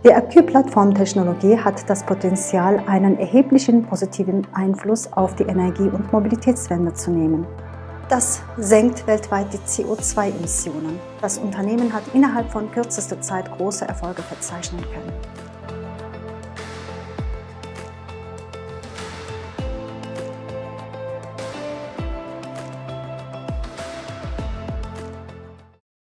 Die IQ-Plattform-Technologie hat das Potenzial, einen erheblichen positiven Einfluss auf die Energie- und Mobilitätswende zu nehmen. Das senkt weltweit die CO2-Emissionen. Das Unternehmen hat innerhalb von kürzester Zeit große Erfolge verzeichnen können.